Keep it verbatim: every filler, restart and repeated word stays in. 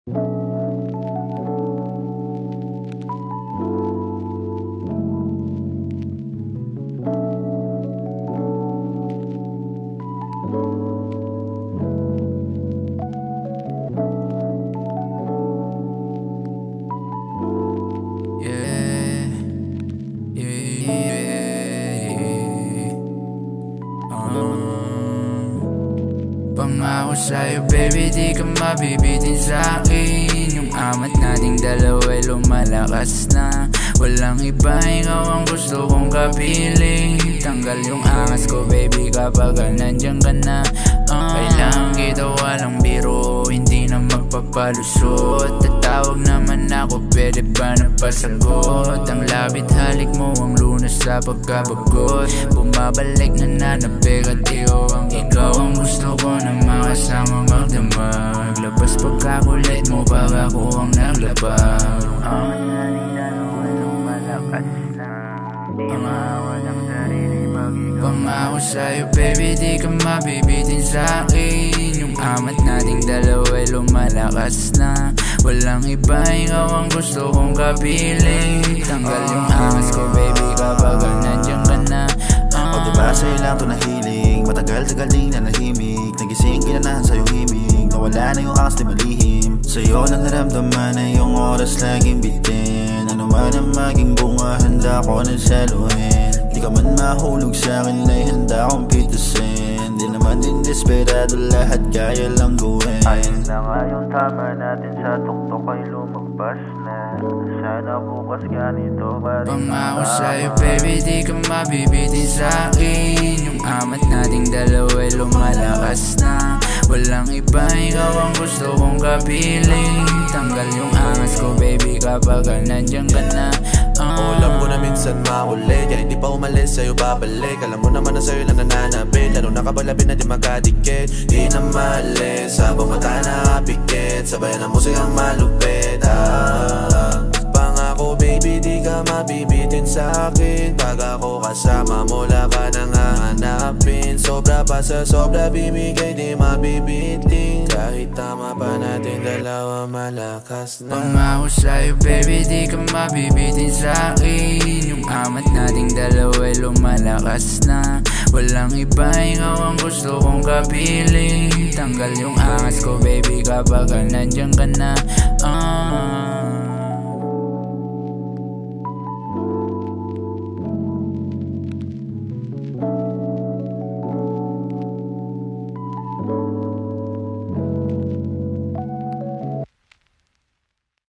Pangako sa'yo baby, di ka mabibitin sa'kin. Yung amat nating dalawa'y lumalakas na. Walang iba, ikaw ang gusto kong kapiling. Tanggal yung angas ko baby kapag nandiyan ka na. uh, Kailangan kita walang biro, hindi na magpapalusot. Tatawag naman ako, pwede ba napasagot? Ang labit halik mo, ang lunas sa pagkabagot. Bumabalik na nanabig at ikaw ang ikaw ang gusto ko na makasama magdamag. Labas pagkakulit mo, pag ako ang naglabag. Amat na nila naman ang malakas na. Di maawa ng sarili pag ikaw. Pangako sa'yo baby, di ka mabibitin sa'kin. Yung amat nating dalawa'y lumalakas na. Walang iba, ikaw ang gusto kong kapiling. Tanggal yung angas ko baby kapag nandiyan ka na. uh, O diba sa'yo lang to nahiling, matagal-tagal din na nahimik. Nagising kinanahan sa'yong himig, nawala na yung angas di malihim. Sa'yo lang naramdaman na yung oras laging bitin. Ano man ang maging bunga, handa ko na saluhin. Di ka man mahulog sa'kin ay handa kong pitusin. Di naman din desperado, lahat kaya lang gawin. Ayun na nga yung tama natin sa tuktok ay lumagpas na. Sana bukas ganito pa rin. Pangako sa'yo baby, di ka mabibitin sa'kin. Yung amat nating dalawa'y lumalakas na. Walang iba, ikaw ang gusto kong kapiling. Tanggal yung angas ko baby kapag nandiyan ka na. uh, Alam ko na minsan makulit, kaya hindi pa umalis sa'yo babalik. Alam mo naman na sa'yo lang nananabit, lalo nakabalabin na di magkadikit. Di na malis, habang mata nakapikit, sabayan ang musikang malupit. ah, Pangako baby, di ka mabibitin sa'kin. Pag ako kasama mo, laka nang hahanapin. Sobra pa sa sobra, bibigay di mabibitin. Kahit tama pa natin dalawa, malakas na. Pangako sa'yo baby, di ka mabibitin sa'kin. Yung amat nating dalawa'y lumalakas na. Walang iba, ikaw ang gusto kong kapiling. Tanggal yung angas ko baby kapag nandiyan ka na.